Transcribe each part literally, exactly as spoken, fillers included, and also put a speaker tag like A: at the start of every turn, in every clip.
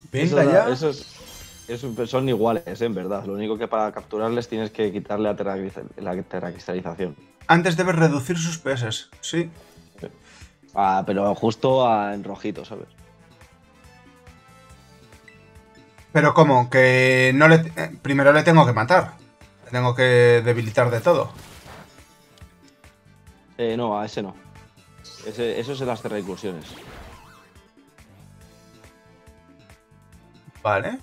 A: Venga
B: Esos,
A: ya.
B: esos, esos son iguales, ¿eh? En verdad. Lo único que para capturarles tienes que quitarle la, terracriza- la terracristalización.
A: Antes debes reducir sus P S. Sí.
B: Ah, pero justo a- en rojito, ¿sabes?
A: Pero ¿cómo? Que no le... eh, primero le tengo que matar. Le tengo que debilitar de todo.
B: Eh, no, a ese no. Ese, eso es en las terraincursiones.
A: Vale.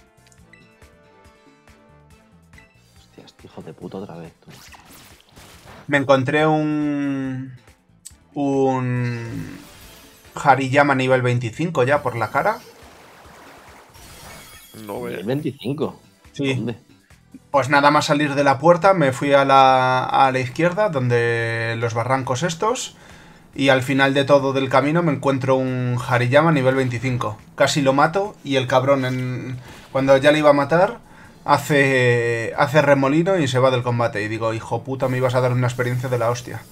B: Hostia, este hijo de puta otra vez, tú.
A: Me encontré un... Un... Hariyama nivel veinticinco ya por la cara.
C: No
B: Nivel
C: ve.
B: veinticinco.
A: Sí.
B: ¿Dónde?
A: Pues nada más salir de la puerta me fui a la, a la izquierda, donde los barrancos estos, y al final de todo del camino me encuentro un Hariyama nivel veinticinco. Casi lo mato y el cabrón en, cuando ya le iba a matar hace, hace remolino y se va del combate. Y digo, hijo puta, me ibas a dar una experiencia de la hostia.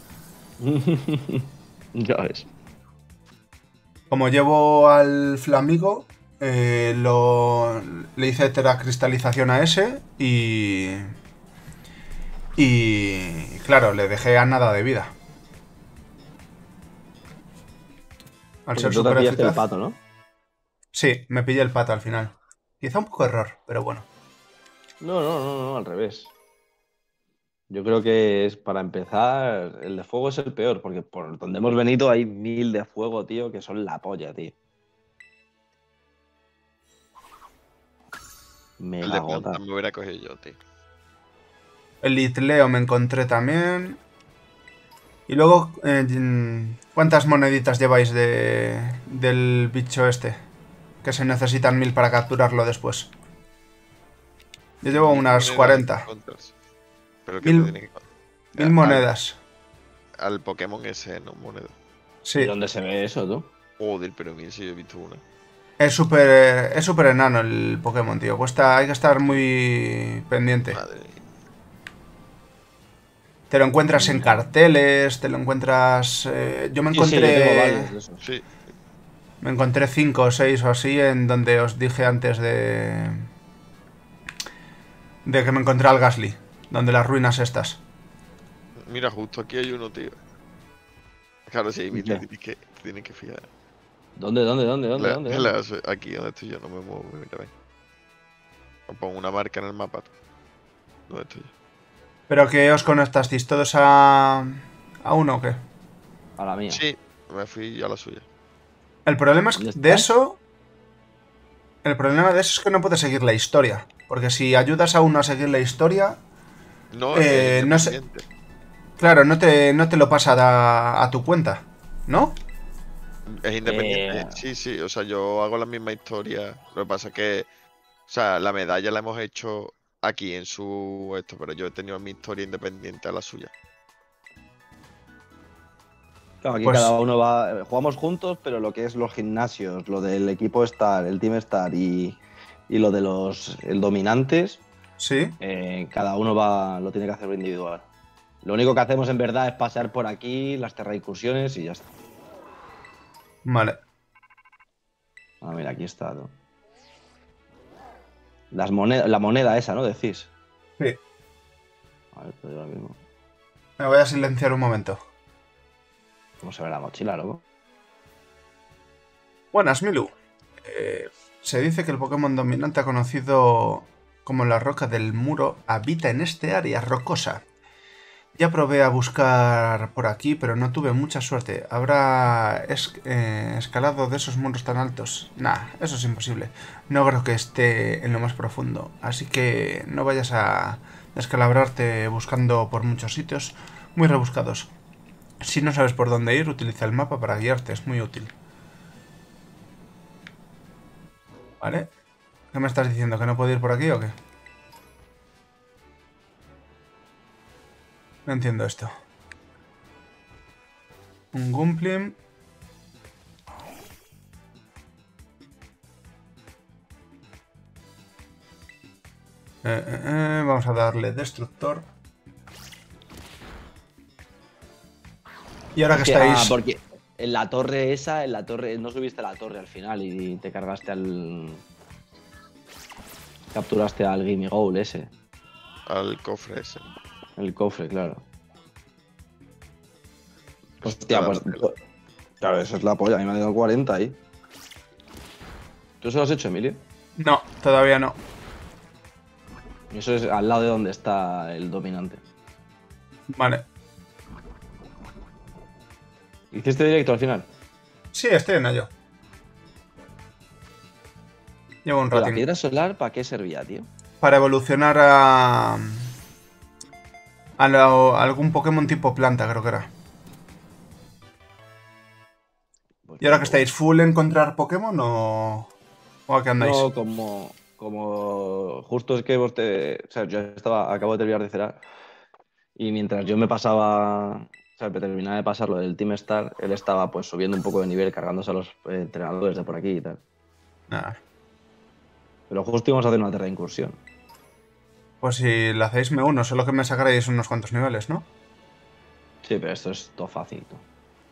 B: Ya ves.
A: Como llevo al Flamigo, eh, lo, le hice teracristalización a ese y... Y claro, le dejé a nada de vida. Al
B: Porque
A: ser
B: tú te
A: súper
B: pillaste el
A: eficaz.
B: pato, ¿no?
A: Sí, me pillé el pato al final. Quizá un poco error, pero bueno.
B: No, no, no, no, al revés. Yo creo que es para empezar, el de fuego es el peor, porque por donde hemos venido hay mil de fuego, tío, que son la polla, tío.
C: El
B: Mega
C: de planta
B: gota.
C: me hubiera cogido yo, tío.
A: El Litleo me encontré también. Y luego, eh, ¿cuántas moneditas lleváis de, del bicho este? Que se necesitan mil para capturarlo después. Yo llevo
C: Mil
A: unas
C: monedas hay que
A: cuarenta.
C: encontrarse. Pero que te
A: Mil,
C: tiene que
A: mil
C: al,
A: monedas.
C: al Pokémon ese, no moneda.
B: ¿Y
A: Sí.
B: dónde se ve eso, tú?
C: Joder, pero mira si yo he visto una.
A: Es súper es súper enano el Pokémon, tío. Cuesta, hay que estar muy pendiente.
C: Madre mía.
A: Te lo encuentras en
B: Mm.
A: carteles, te lo encuentras... eh, yo me
B: Sí, sí, yo tengo varios
A: encontré...
B: de esos.
C: Sí,
A: Me encontré cinco o seis o así en donde os dije antes de... De que me encontré al Gasly. Donde las ruinas estas.
C: mira, justo aquí hay uno, tío. Claro, si hay mil, te
B: ¿Qué?
C: tienes que, te tienes que fijar.
B: ¿Dónde, dónde, dónde, dónde,
C: La-
B: dónde, dónde?
C: la- aquí donde estoy yo, no me muevo, mira, ven. Pongo una marca en el mapa. Tú. ¿Dónde estoy yo?
A: ¿Pero que os conectasteis todos a... a uno o qué?
B: A la mía.
C: Sí, me fui a la suya.
A: El problema es que
B: ¿Dónde
A: de
B: estás?
A: eso... El problema de eso es que no puedes seguir la historia. Porque si ayudas a uno a seguir la historia...
C: No, es que es
A: Eh, no sé...
C: independiente.
A: Claro, no te, no te lo pasa a, a tu cuenta, ¿no?
C: Es independiente.
B: Eh,
C: Sí, sí, o sea, yo hago la misma historia. Lo que pasa es que, o sea, la medalla la hemos hecho aquí en su esto, pero yo he tenido mi historia independiente a la suya.
B: claro, aquí cada
A: Pues...
B: uno va. Jugamos juntos, pero lo que es los gimnasios, lo del equipo Star, el Team Star y, y lo de los el dominantes,
A: Sí.
B: eh, cada uno va, lo tiene que hacer individual. Lo único que hacemos en verdad es pasear por aquí, las terraincursiones y ya está.
A: Vale.
B: Ah, mira, aquí está, ¿no? Las moneda, la moneda esa, ¿no? Decís.
A: Sí.
B: A ver, pero ahora mismo.
A: Me voy a silenciar un momento.
B: ¿Cómo se ve la mochila, loco?
A: Buenas, Milu. Eh, se dice que el Pokémon dominante conocido como la roca del muro habita en este área rocosa. Ya probé a buscar por aquí, pero no tuve mucha suerte. ¿Habrá es- eh, escalado de esos muros tan altos? Nah, eso es imposible. No creo que esté en lo más profundo. Así que no vayas a descalabrarte buscando por muchos sitios muy rebuscados. Si no sabes por dónde ir, utiliza el mapa para guiarte, es muy útil. ¿Vale? ¿Qué me estás diciendo? ¿Que no puedo ir por aquí o qué? No entiendo esto. Un Gumplim. Eh, eh, eh, vamos a darle destructor. Y ahora que
B: Porque, ah,
A: estáis...
B: porque en la torre esa, en la torre, no subiste a la torre al final y te cargaste al, Capturaste al Gimme Goal ese.
C: Al cofre ese.
B: El cofre, claro.
C: Pues
B: Hostia,
C: te da
B: pues.
C: la tela.
B: Claro, eso es la polla. A mí me ha dado cuarenta ahí. ¿Tú se lo has hecho, Emilio?
A: No, todavía no.
B: Y eso es al lado de donde está el dominante.
A: Vale.
B: ¿Hiciste directo al final?
A: Sí, estoy en ello. Llevo un
B: ¿Pero la
A: ratín.
B: piedra solar para qué servía, tío?
A: Para evolucionar a... A, lo- a algún Pokémon tipo planta, creo que era.
B: Pues
A: ¿Y ahora que
B: poco.
A: estáis? ¿Full encontrar Pokémon o...? ¿O a qué andáis?
B: No, como, como justo es que vos te, o sea, yo estaba, acabo de terminar de cenar y mientras yo me pasaba, o sea, me terminaba de pasar lo del Team Star, él estaba pues subiendo un poco de nivel, cargándose a los eh, entrenadores de por aquí y tal.
A: Nada.
B: Pero justo íbamos a hacer una terra de incursión.
A: Pues si la hacéis me uno, solo que me sacaréis unos cuantos niveles, ¿no?
B: Sí, pero esto es todo fácil. Tú.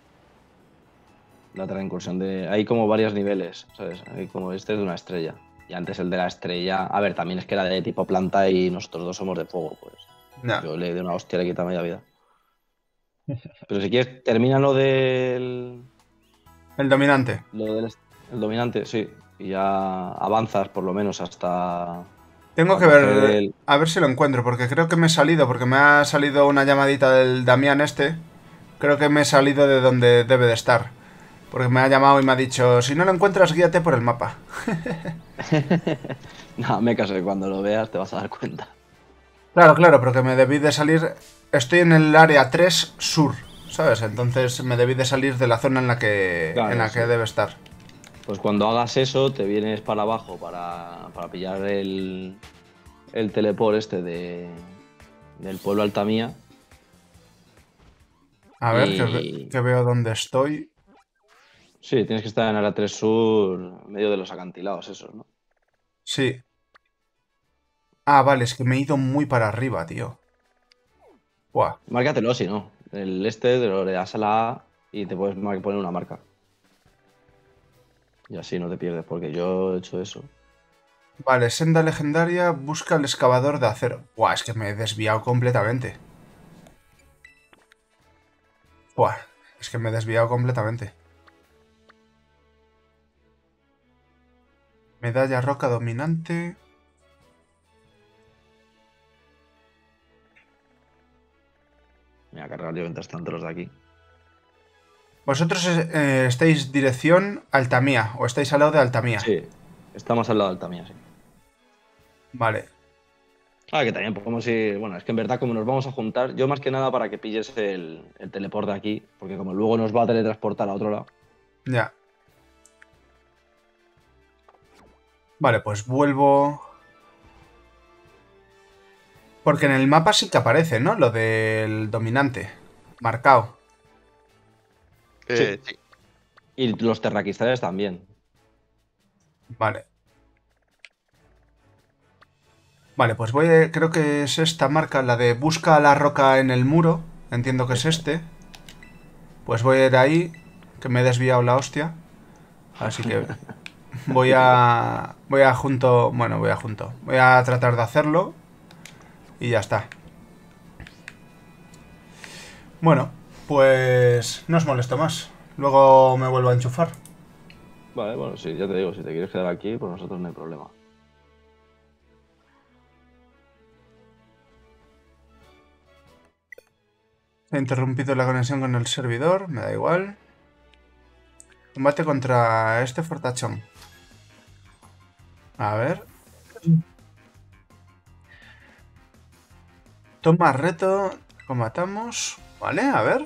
B: La terra de incursión de, hay como varios niveles, ¿sabes? Hay como este es de una estrella. Y antes el de la estrella, a ver, también es que era de tipo planta y nosotros dos somos de fuego, pues.
A: Ya.
B: Yo le di una hostia, le quita media vida. Pero si quieres, termina lo del,
A: El dominante.
B: lo del est- el dominante, sí. Y ya avanzas por lo menos hasta,
A: Tengo
B: hasta
A: que
B: coger
A: ver...
B: el...
A: A ver si lo encuentro, porque creo que me he salido, porque me ha salido una llamadita del Damián este. Creo que me he salido de donde debe de estar. Porque me ha llamado y me ha dicho, si no lo encuentras, guíate por el mapa.
B: No, me caso que cuando lo veas te vas a dar cuenta.
A: Claro, claro, porque me debí de salir... Estoy en el área tres sur, ¿sabes? Entonces me debí de salir de la zona en la que, en
B: Claro,
A: la
B: sí.
A: que debe estar.
B: Pues cuando hagas eso, te vienes para abajo para, para pillar el, el teleport este de, del pueblo Altamía.
A: A ver, que, ve-
B: Y
A: que veo dónde estoy.
B: sí, tienes que estar en área tres sur, en medio de los acantilados esos, ¿no?
A: Sí. Ah, vale, es que me he ido muy para arriba, tío. Buah.
B: Márcatelo si no. El este te lo le das a la A y te puedes mar- poner una marca. Y así no te pierdes, porque yo he hecho eso.
A: Vale, senda legendaria, busca el excavador de acero. Buah, es que me he desviado completamente. Buah, es que me he desviado completamente. Medalla roca dominante.
B: Me voy a cargar yo mientras tanto los de aquí.
A: Vosotros eh, estáis dirección Altamía, o estáis al lado de Altamía.
B: Sí, estamos al lado de Altamía, sí.
A: Vale.
B: Ah, que también podemos ir. Bueno, es que en verdad, como nos vamos a juntar, yo más que nada para que pilles el, el teleport de aquí, porque como luego nos va a teletransportar a otro lado.
A: Ya. Vale, pues vuelvo... Porque en el mapa sí que aparece, ¿no? Lo del dominante. Marcado.
C: Eh,
B: Sí.
C: sí.
B: Y los terraquistales también.
A: Vale. Vale, pues voy a... Creo que es esta marca, la de busca la roca en el muro. Entiendo que es
B: Esa.
A: este. Pues voy a ir ahí, que me he desviado la hostia. Así que voy a... Voy a junto... Bueno, voy a junto. Voy a tratar de hacerlo. Y ya está. Bueno, pues no os molesto más. Luego me vuelvo a enchufar.
B: Vale, bueno, sí, ya te digo, si te quieres quedar aquí, pues nosotros no hay problema.
A: He interrumpido la conexión con el servidor, me da igual. Combate contra este fortachón. A ver. Toma reto. Combatamos. Vale, a ver.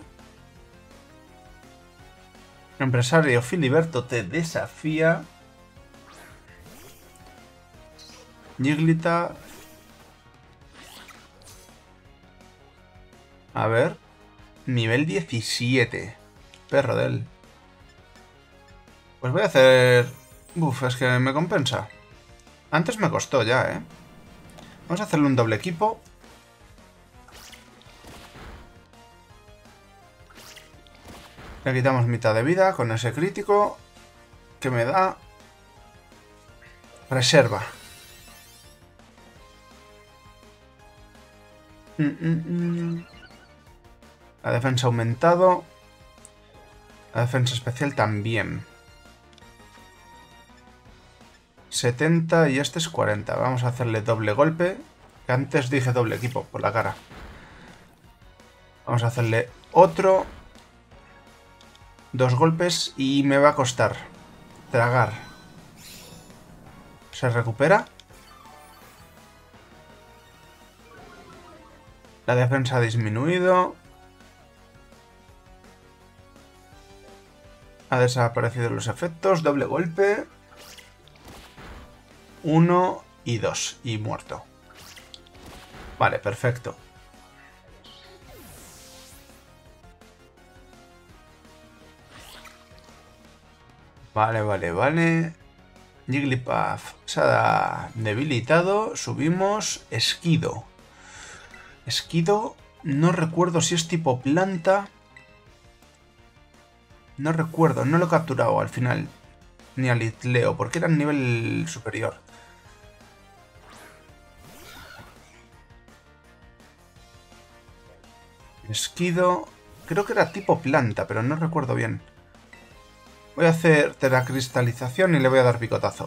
A: Empresario Filiberto te desafía. Jigglyta. A ver. Nivel diecisiete. Perro de él. Pues voy a hacer... Uf, es que me compensa. Antes me costó ya, ¿eh? Vamos a hacerle un doble equipo. Le quitamos mitad de vida con ese crítico. Que me da... Reserva. Mm, mm, mm. La defensa ha aumentado. La defensa especial también. setenta y este es cuarenta. Vamos a hacerle doble golpe. Que antes dije doble equipo por la cara. Vamos a hacerle otro. Dos golpes y me va a costar tragar. Se recupera. La defensa ha disminuido. Ha desaparecido los efectos. Doble golpe. Uno y dos. Y muerto. Vale, perfecto. Vale, vale, vale. Jigglypuff se ha debilitado. Subimos. Esquido. Esquido. No recuerdo si es tipo planta. No recuerdo. No lo he capturado al final. Ni a Litleo. Porque era en nivel superior. Esquido. Creo que era tipo planta, pero no recuerdo bien. Voy a hacer teracristalización y le voy a dar picotazo.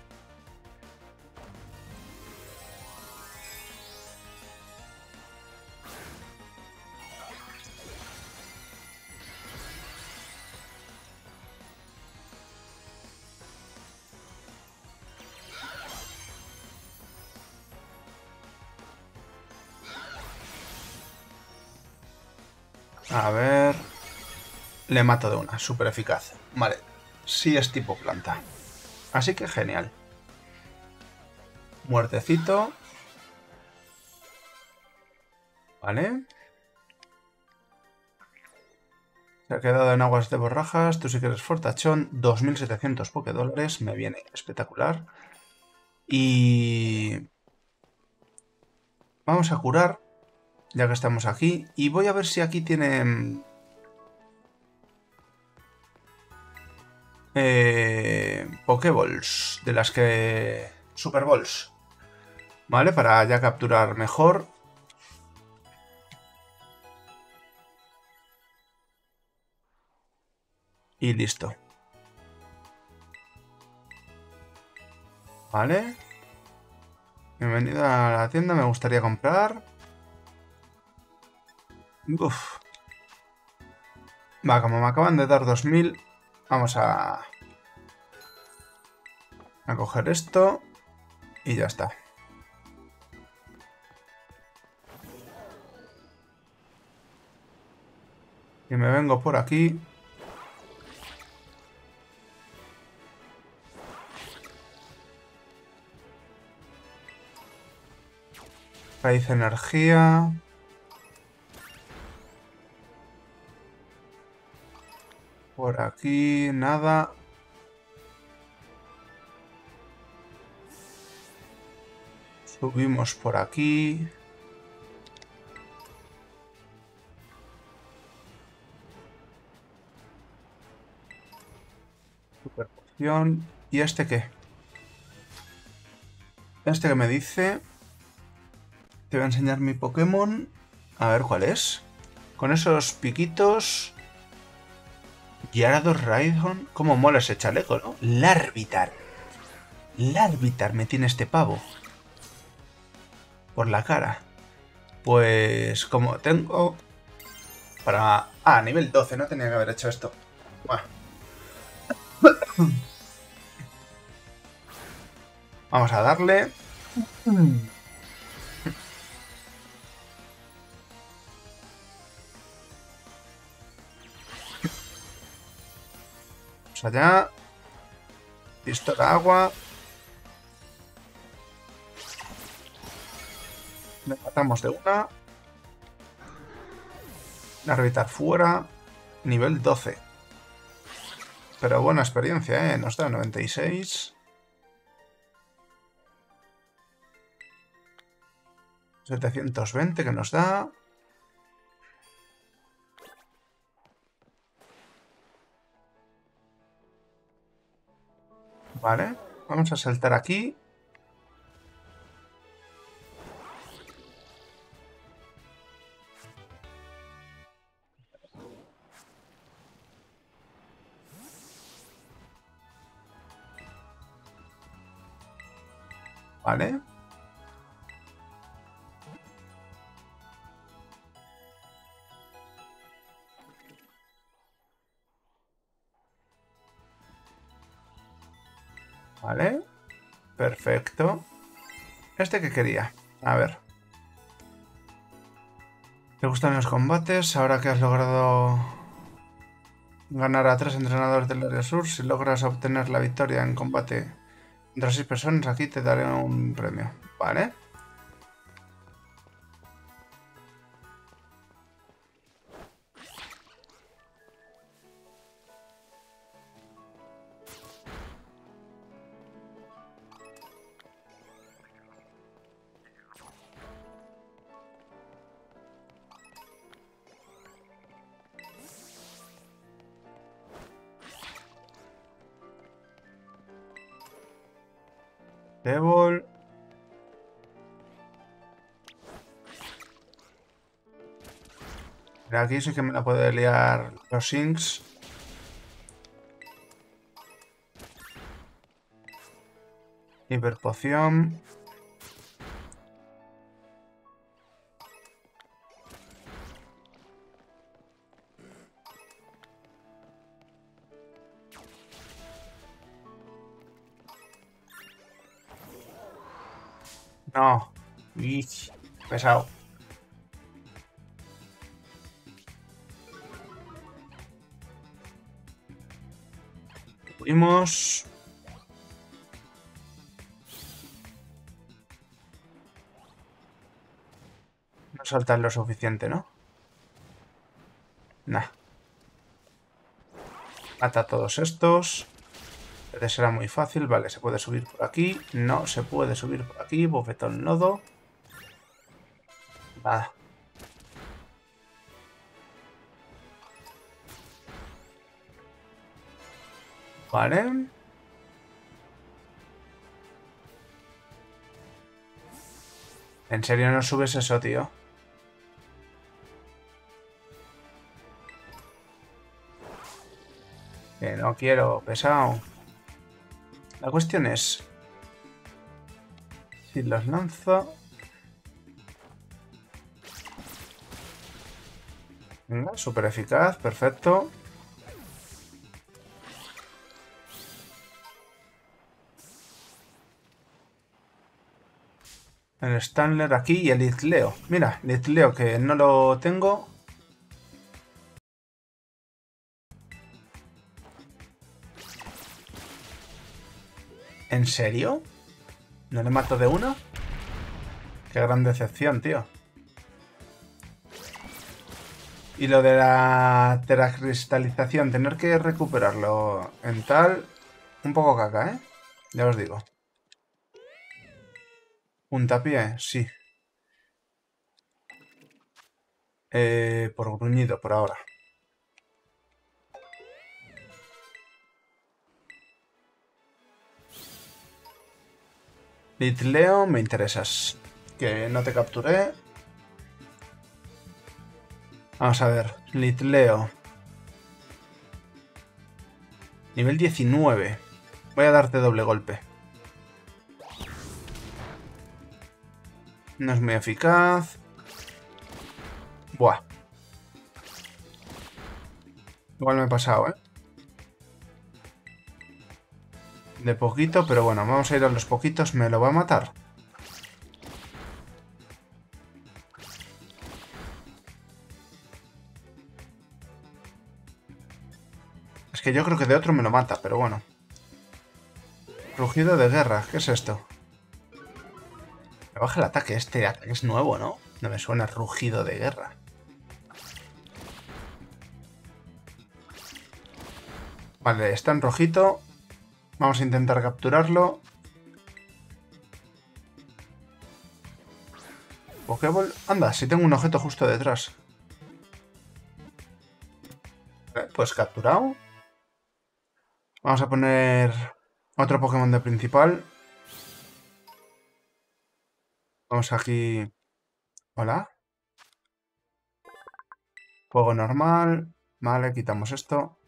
A: A ver... Le mato de una, súper eficaz. Vale, sí es tipo planta. Así que genial. Muertecito. Vale. Se ha quedado en aguas de borrajas. Tú sí que eres fortachón. dos mil setecientos pokédólares. Me viene espectacular. Y... vamos a curar, ya que estamos aquí. Y voy a ver si aquí tiene... Eh, Pokéballs, de las que... Super Balls. Vale, para ya capturar mejor. Y listo. Vale. Bienvenido a la tienda, me gustaría comprar. Uf. Va, como me acaban de dar dos mil, vamos a... a coger esto. Y ya está. Y me vengo por aquí. Raíz energía. Por aquí, nada. Subimos por aquí. Super poción. ¿Y este qué? Este que me dice... Te voy a enseñar mi Pokémon. A ver cuál es. Con esos piquitos... Gyarados, Rhydon. Cómo mola ese chaleco, ¿no? Larvitar. Larvitar me tiene este pavo. Por la cara. Pues como tengo... Para... Ah, nivel doce. No tenía que haber hecho esto. Buah. Vamos a darle... Vamos allá. Pistola agua. Le matamos de una. Larvitar fuera. Nivel doce. Pero buena experiencia, ¿eh? Nos da noventa y seis. setecientos veinte que nos da. Vale. Vamos a saltar aquí. Vale. Vale. Perfecto. ¿Este qué quería? A ver. ¿Te gustan los combates? Ahora que has logrado ganar a tres entrenadores del área sur, si logras obtener la victoria en combate entre seis personas, aquí te daré un premio. Vale. Devil. Mira, aquí sí que me la puede liar los Inks. Hiperpoción. No. Ih, pesado. Subimos. No saltan lo suficiente, ¿no? Nah. Mata a todos estos. Este será muy fácil. Vale, se puede subir por aquí. No se puede subir por aquí. Bofetón nodo. Nada. Vale. ¿En serio no subes eso, tío? Que no quiero, pesado. La cuestión es... Si los lanzo... Venga, súper eficaz, perfecto. El Stanler aquí y el Litleo. Mira, Litleo que no lo tengo. ¿En serio? ¿No le mato de una? Qué gran decepción, tío. Y lo de la teracristalización, tener que recuperarlo en tal... Un poco caca, ¿eh? Ya os digo. Puntapié, sí. Eh, por gruñido, por ahora. Litleo, me interesas. Que no te capturé. Vamos a ver. Litleo. Nivel diecinueve. Voy a darte doble golpe. No es muy eficaz. Buah. Igual me he pasado, ¿eh? De poquito, pero bueno, vamos a ir a los poquitos. ¿Me lo va a matar? Es que yo creo que de otro me lo mata, pero bueno. Rugido de guerra, ¿qué es esto? Me baja el ataque, este ataque es nuevo, ¿no? No me suena rugido de guerra. Vale, está en rojito. Vamos a intentar capturarlo. Pokéball. Anda, si tengo un objeto justo detrás. Vale, pues capturado. Vamos a poner otro Pokémon de principal. Vamos aquí. Hola. Fuego normal. Vale, quitamos esto.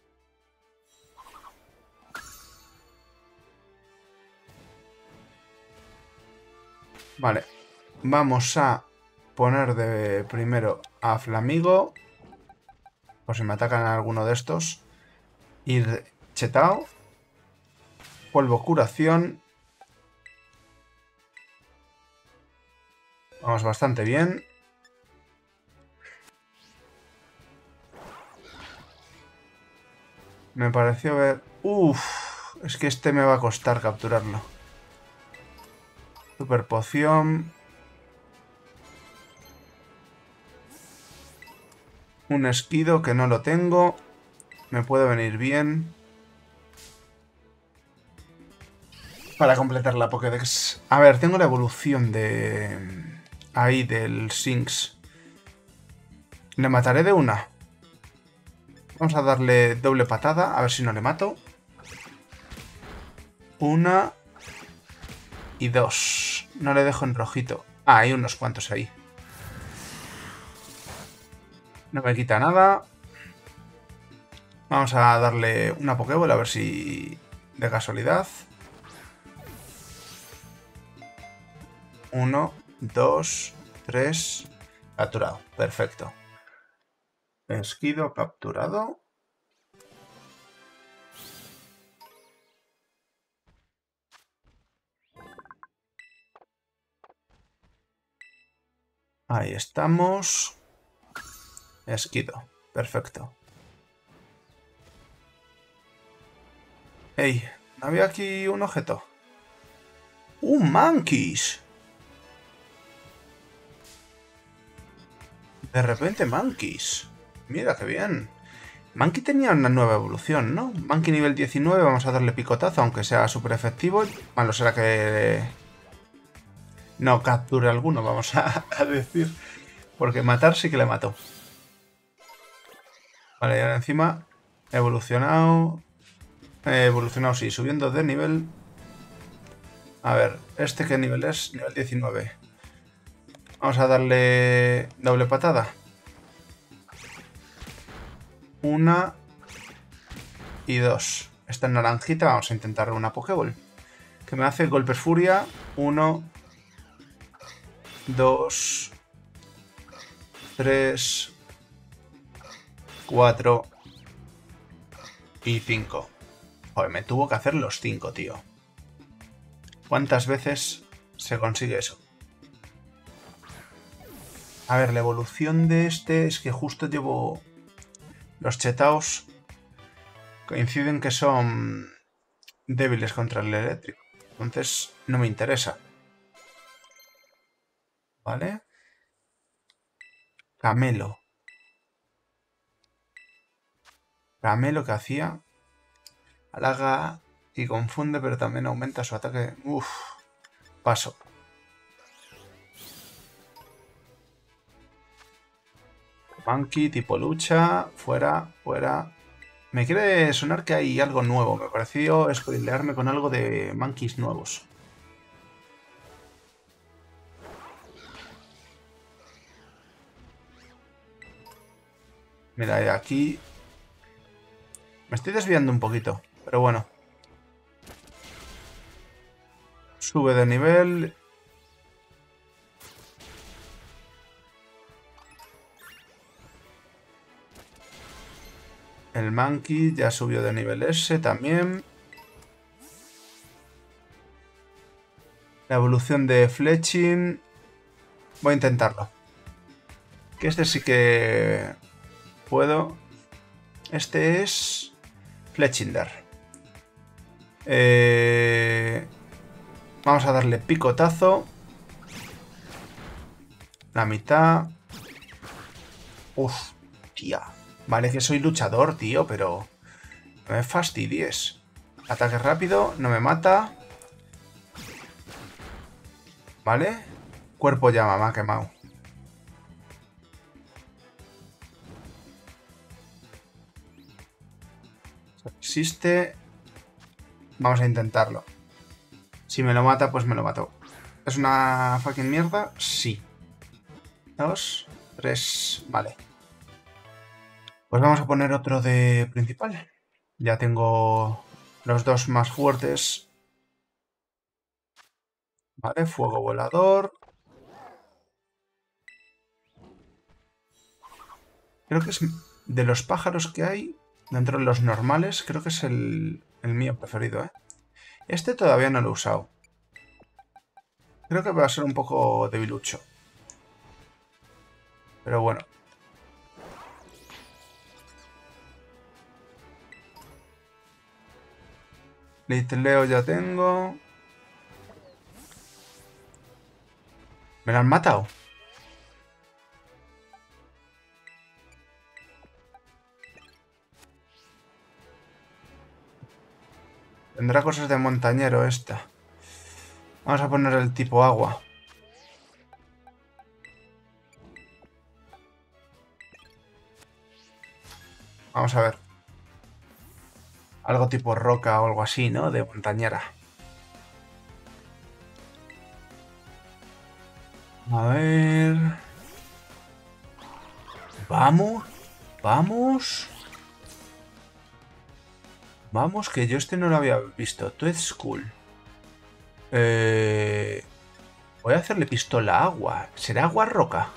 A: Vale. Vamos a poner de primero a Flamigo. Por si me atacan a alguno de estos. Ir chetao. Polvo curación. Vamos bastante bien. Me pareció ver... Uff, es que este me va a costar capturarlo. Super poción. Un esquido que no lo tengo. Me puede venir bien. Para completar la Pokédex. A ver, tengo la evolución de... Ahí, del Sinx. Le mataré de una. Vamos a darle doble patada, a ver si no le mato. Una. Y dos. No le dejo en rojito. Ah, hay unos cuantos ahí. No me quita nada. Vamos a darle una Pokéball a ver si... De casualidad. Uno, dos, tres. Capturado. Perfecto. Esquido capturado. Ahí estamos. Esquido. Perfecto. Ey, ¿no había aquí un objeto? ¡Un Mankeys! De repente Mankeys. Mira qué bien. Mankey tenía una nueva evolución, ¿no? Mankey nivel diecinueve, vamos a darle picotazo, aunque sea súper efectivo. Malo será que no capture alguno, vamos a, a decir. Porque matar sí que le mató. Vale, y ahora encima evolucionado. Eh, evolucionado, sí, subiendo de nivel. A ver, ¿este qué nivel es? Nivel diecinueve. Vamos a darle doble patada. Una y dos. Esta es naranjita. Vamos a intentar una Pokéball. Que me hace golpes furia. Uno. Dos. Tres. Cuatro. Y cinco. Joder, me tuvo que hacer los cinco, tío. ¿Cuántas veces se consigue eso? A ver, la evolución de este es que justo llevo... Los chetaos coinciden que son débiles contra el eléctrico. Entonces no me interesa. ¿Vale? Camelo. Camelo que hacía. Halaga y confunde, pero también aumenta su ataque. Uf. Paso. Monkey, tipo lucha. Fuera, fuera. Me quiere sonar que hay algo nuevo. Me pareció spoilearme con algo de monkeys nuevos. Mira, aquí... Me estoy desviando un poquito, pero bueno. Sube de nivel... El Monkey ya subió de nivel S también. La evolución de Fletching. Voy a intentarlo. Que este sí que puedo. Este es Fletchinder. Eh... Vamos a darle picotazo. La mitad. Uf, tía. Vale que soy luchador, tío, pero... No me fastidies. Ataque rápido, no me mata. Vale. Cuerpo llama, me ha quemado. Existe. Vamos a intentarlo. Si me lo mata, pues me lo mató. ¿Es una fucking mierda? Sí. Dos, tres, vale. Pues vamos a poner otro de principal. Ya tengo los dos más fuertes. Vale, fuego volador. Creo que es de los pájaros que hay, dentro de los normales, creo que es el, el mío preferido, ¿eh? Este todavía no lo he usado. Creo que va a ser un poco debilucho. Pero bueno. Litleo ya tengo. ¿Me lo han matado? Tendrá cosas de montañero esta. Vamos a poner el tipo agua. Vamos a ver. Algo tipo roca o algo así, ¿no? De montañera. A ver... Vamos. Vamos. Vamos, que yo este no lo había visto. Toad School. Eh... Voy a hacerle pistola agua. ¿Será agua roca?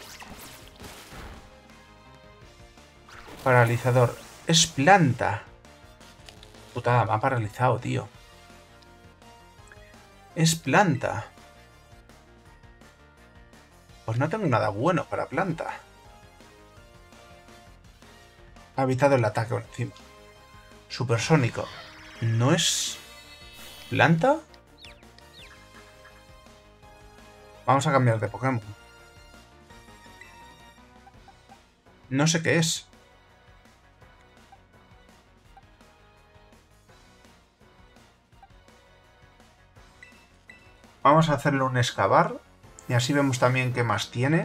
A: Paralizador. Es planta. Putada, me ha paralizado, tío. Es planta. Pues no tengo nada bueno para planta. Ha evitado el ataque por encima. Supersónico. ¿No es planta? Vamos a cambiar de Pokémon. No sé qué es. Vamos a hacerle un excavar. Y así vemos también qué más tiene.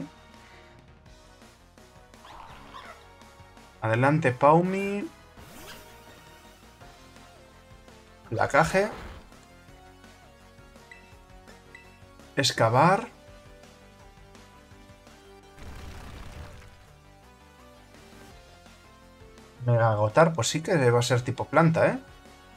A: Adelante, Paumi. Placaje. Excavar. Mega agotar, pues sí que va a ser tipo planta, ¿eh?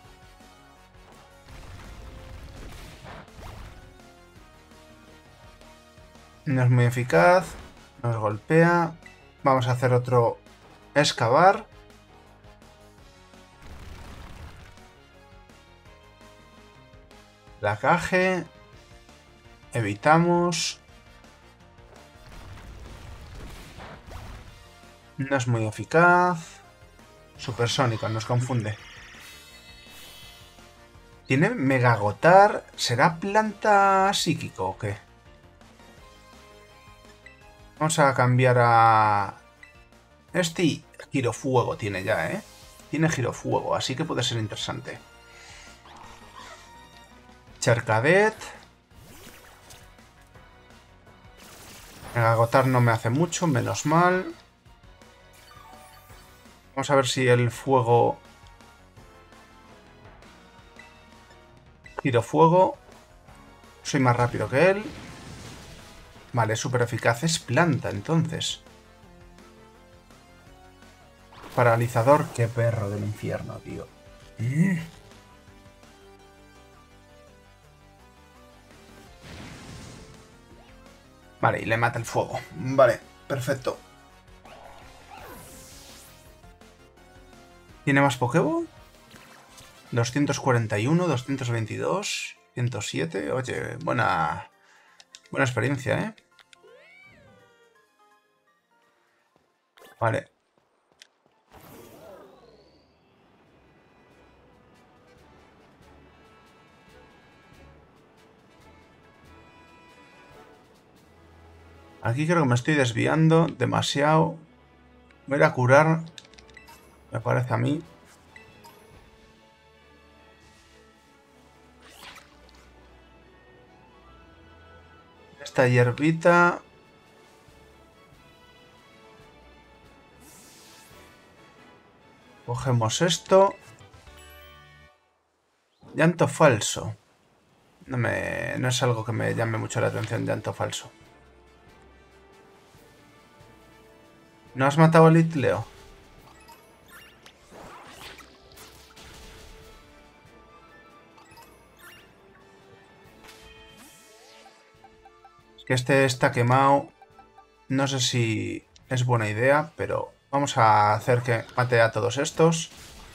A: No es muy eficaz. Nos golpea. Vamos a hacer otro excavar. Placaje. Evitamos. No es muy eficaz. Supersónico, nos confunde. ¿Tiene mega agotar? ¿Será planta psíquico o qué? Vamos a cambiar a... Este girofuego tiene ya, ¿eh? Tiene girofuego, así que puede ser interesante. Charcadet. Mega agotar no me hace mucho, menos mal. Vamos a ver si el fuego... Girofuego. Soy más rápido que él. Vale, súper eficaz. Es planta, entonces. Paralizador. Qué perro del infierno, tío. ¿Eh? Vale, y le mata el fuego. Vale, perfecto. ¿Tiene más Pokéball? doscientos cuarenta y uno, doscientos veintidós, ciento siete. Oye, buena... Buena experiencia, ¿eh? Vale. Aquí creo que me estoy desviando demasiado. Voy a ir a curar. Me parece a mí. Esta hierbita. Cogemos esto. Llanto falso. No, me, no es algo que me llame mucho la atención, llanto falso. ¿No has matado a Litleo? que este está quemado. No sé si es buena idea, pero vamos a hacer que mate a todos estos.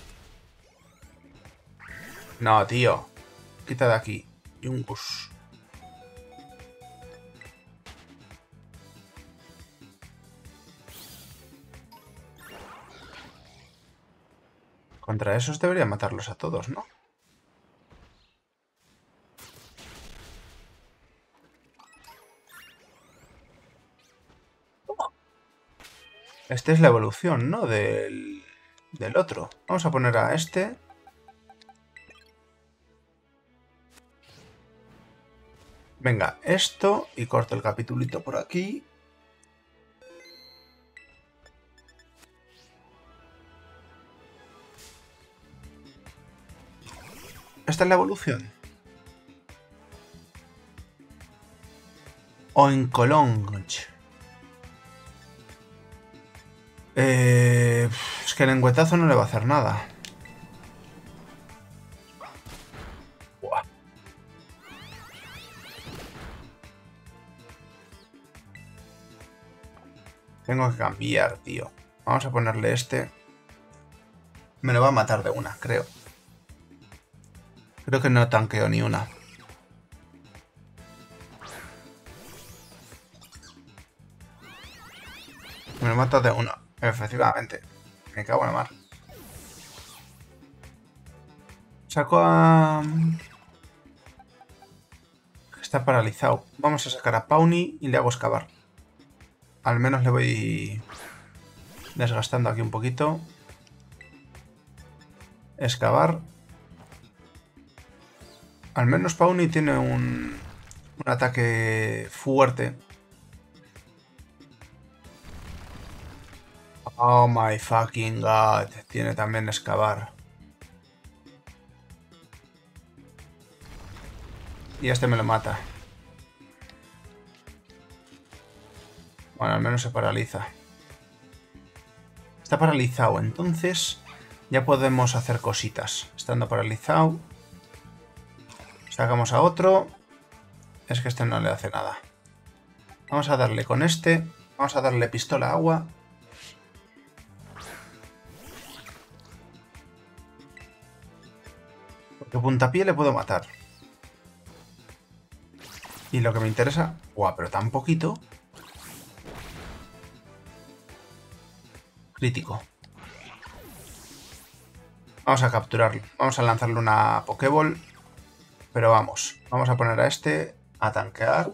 A: No, tío. Quita de aquí. Yungus. Contra esos debería matarlos a todos, ¿no? Esta es la evolución, ¿no? Del, del otro. Vamos a poner a este. Venga, esto. Y corto el capitulito por aquí. Esta es la evolución. Oinkolong. Eh, es que el lengüetazo no le va a hacer nada. Buah. Tengo que cambiar, tío. Vamos a ponerle este. Me lo va a matar de una, creo. Creo que no tanqueo ni una. Me lo mata de una. Efectivamente. Me cago en la mar. Saco a... Está paralizado. Vamos a sacar a Pawnee y le hago excavar. Al menos le voy desgastando aquí un poquito. Excavar. Al menos Pawnee tiene un, un ataque fuerte. Oh my fucking god. Tiene también excavar. Y este me lo mata. Bueno, al menos se paraliza. Está paralizado, entonces ya podemos hacer cositas. Estando paralizado. Sacamos a otro. Es que este no le hace nada. Vamos a darle con este. Vamos a darle pistola agua. Porque puntapié le puedo matar. Y lo que me interesa... Guau, pero tan poquito. Crítico. Vamos a capturarlo. Vamos a lanzarle una Pokéball. Pero vamos. Vamos a poner a este a tanquear.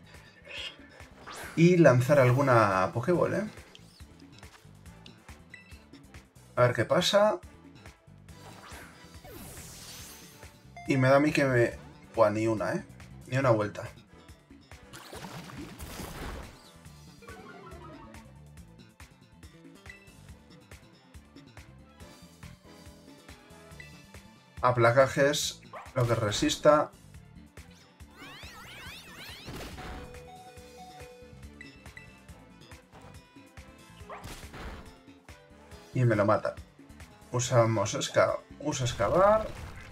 A: Y lanzar alguna Pokéball, ¿eh? A ver qué pasa. Y me da a mí que me... Buah, ni una, ¿eh? Ni una vuelta. Aplacajes, lo que resista. Y me lo mata. Usamos esca... Usa excavar.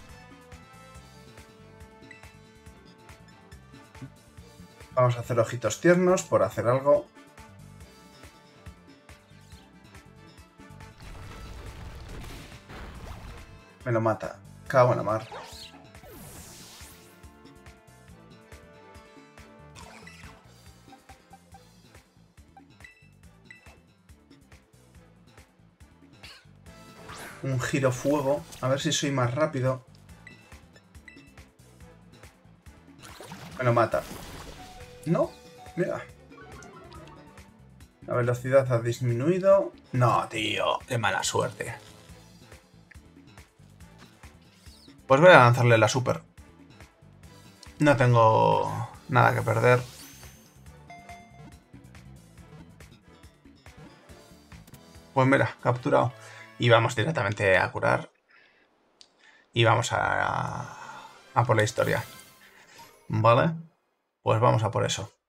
A: Vamos a hacer ojitos tiernos por hacer algo. Me lo mata. Cago en la mar. Un giro fuego. A ver si soy más rápido. Me lo mata. No, mira. La velocidad ha disminuido. No, tío. Qué mala suerte. Pues voy a lanzarle la super. No tengo nada que perder. Pues mira, capturado. Y vamos directamente a curar. Y vamos a, a por la historia. ¿Vale? Pues vamos a por eso.